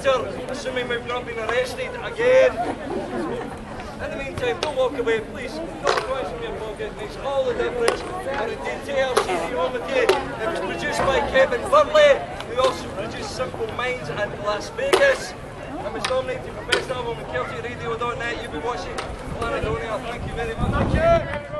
later, assuming we've not been arrested again. In the meantime, don't walk away, please. Don't question your pocket. It makes all the difference. And indeed, TLC home with you. It was produced by Kevin Burley, who also produced Simple Minds in Las Vegas. It was nominated for Best Album on KeltyRadio.net. You've been watching Clanadonia. Thank you very much.